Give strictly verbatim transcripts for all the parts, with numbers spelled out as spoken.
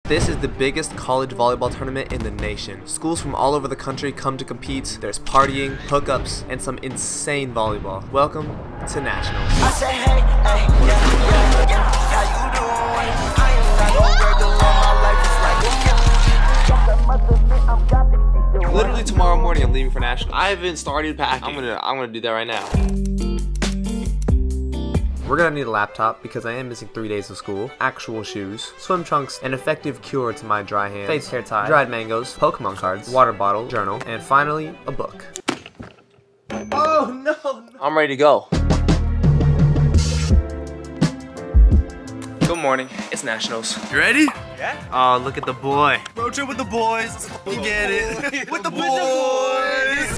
This is the biggest college volleyball tournament in the nation. Schools from all over the country come to compete. There's partying, hookups, and some insane volleyball. Welcome to Nationals. I say, hey, hey, yeah, yeah, yeah. How you doing? I ain't got no regular, my life is like, Literally tomorrow morning, I'm leaving for Nationals. I haven't started packing. I'm gonna, I'm gonna do that right now. We're gonna need a laptop because I am missing three days of school, actual shoes, swim trunks, an effective cure to my dry hands, face hair tie, dried mangoes, Pokemon cards, water bottle, journal, and finally, a book. Oh no, no. I'm ready to go. Good morning, it's Nationals. You ready? Yeah. Oh, look at the boy. Road trip with the boys. You get it. With the boys.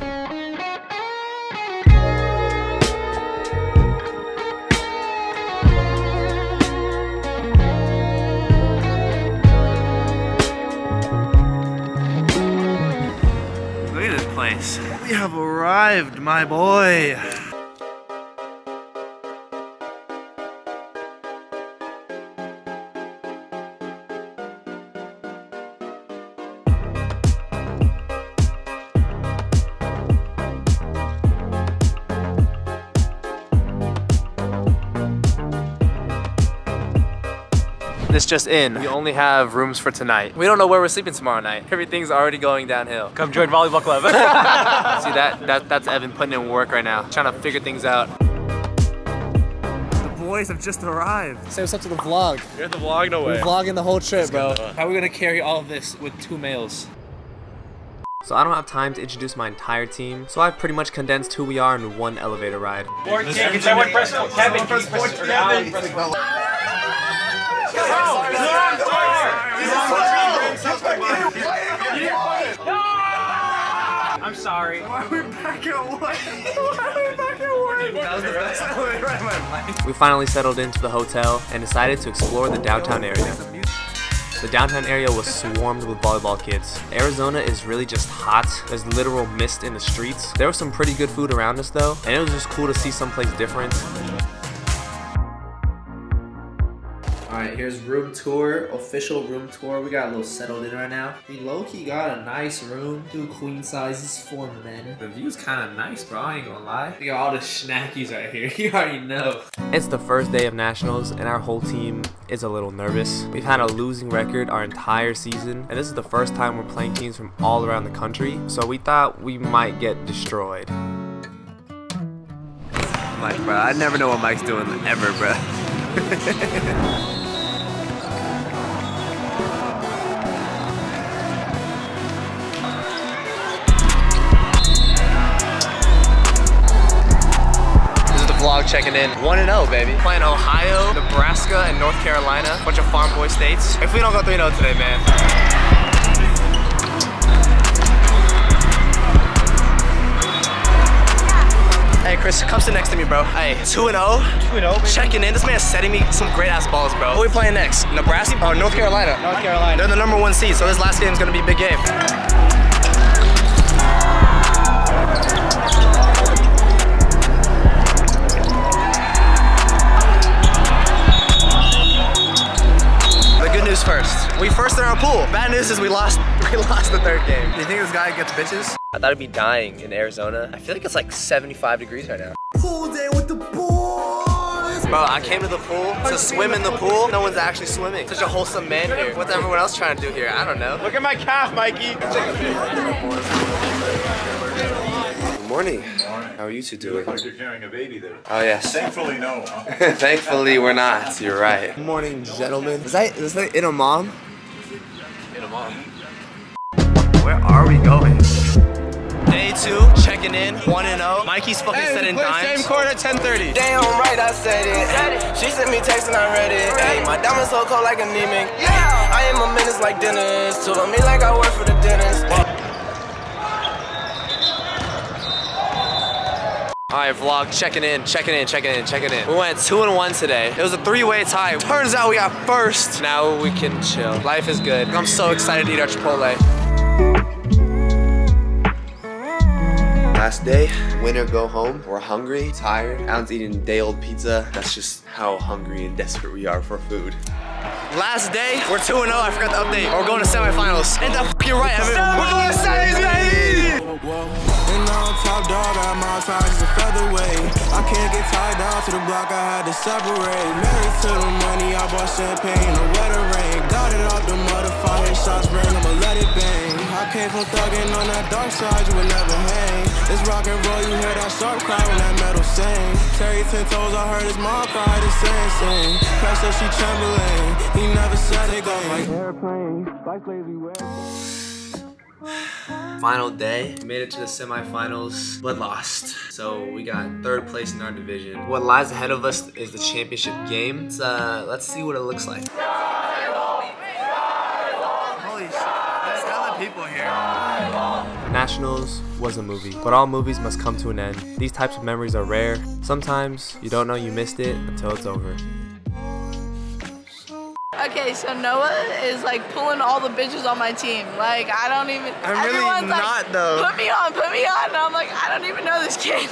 Look at this place. We have arrived, my boy. This just in, we only have rooms for tonight. We don't know where we're sleeping tomorrow night. Everything's already going downhill. Come join volleyball club. See that, that? That's Evan putting in work right now, trying to figure things out. The boys have just arrived. Say what's up to the vlog. You're at the vlog, no way. We're vlogging the whole trip, bro. How are we gonna carry all of this with two males? So I don't have time to introduce my entire team, so I've pretty much condensed who we are in one elevator ride. Can someone press Kevin? Press Kevin. I'm sorry. Why are we back at one? Why are we back at one? That was the best point right in my mind. We finally settled into the hotel and decided to explore the downtown area. The downtown area was swarmed with volleyball kids. Arizona is really just hot. There's literal mist in the streets. There was some pretty good food around us though, and it was just cool to see someplace different. Alright, here's room tour, official room tour. We got a little settled in right now. We low-key got a nice room, two queen sizes, four men. The view's kind of nice, bro, I ain't gonna lie. We got all the snackies right here, you already know. It's the first day of Nationals, and our whole team is a little nervous. We've had a losing record our entire season, and this is the first time we're playing teams from all around the country, so we thought we might get destroyed. Mike, bro, I never know what Mike's doing ever, bro. Vlog checking in. one and oh, baby. Playing Ohio, Nebraska, and North Carolina. Bunch of farm boy states. If we don't go three and oh today, man. Hey, Chris, come sit next to me, bro. Hey, two and oh. two and oh, baby. Checking in. This man's setting me some great ass balls, bro. Who are we playing next? Nebraska or North Carolina? North Carolina. They're the number one seed, so this last game's gonna be a big game. First. We first in our pool. Bad news is we lost we lost the third game. Do you think this guy gets bitches? I thought I'd be dying in Arizona. I feel like it's like seventy-five degrees right now. Pool day with the boys! Bro, I came to the pool to swim in the pool. No one's actually swimming. Such a wholesome man here. What's everyone else trying to do here? I don't know. Look at my calf, Mikey. Good morning. How are you two doing? Like you're carrying a baby there. Oh yes. Thankfully, no. Huh? Thankfully, we're not. You're right. Good morning, gentlemen. Is that is that in a mom? In a mom. Where are we going? Day two, checking in, one and oh. Mikey's fucking Hey, setting we play dimes. same court at ten thirty. damn right I said it. She sent me text and I read it. Hey, my diamonds so cold like anemic. Yeah, I am a menace like Dennis. Told me like I work for the dentist. Alright, vlog, checking in, checking in, checking in, checking in. We went two and one today. It was a three-way tie. Turns out we got first. Now we can chill. Life is good. I'm so excited to eat our Chipotle. Last day, winner go home. We're hungry, tired. Alan's eating day-old pizza. That's just how hungry and desperate we are for food. Last day, we're two and oh. I forgot the update. We're going to semifinals. And the f you're right, Evan. We're going to semis, baby! And now I'm top dog, I got my ties a featherweight. I can't get tied down to the block, I had to separate. Married to the money, I bought champagne, a wedding ring. Got it off the mother, fire shots ring, I'ma let it bang. I came from thugging on that dark side, you would never hang. It's rock and roll, you hear that sharp cry when that metal sing. Terry ten toes, I heard his mom cry, the same sing. Pressure, she trembling, he never said it go like airplane, like lazy way. Final day, we made it to the semifinals, but lost. So we got third place in our division. What lies ahead of us is the championship game. Let's, uh, let's see what it looks like. Holy shit, there's hella people here. Nationals was a movie, but all movies must come to an end. These types of memories are rare. Sometimes you don't know you missed it until it's over. Okay, so Noah is like pulling all the bitches on my team. Like, I don't even. I'm really everyone's not, like, though. Put me on, put me on. And I'm like, I don't even know this kid.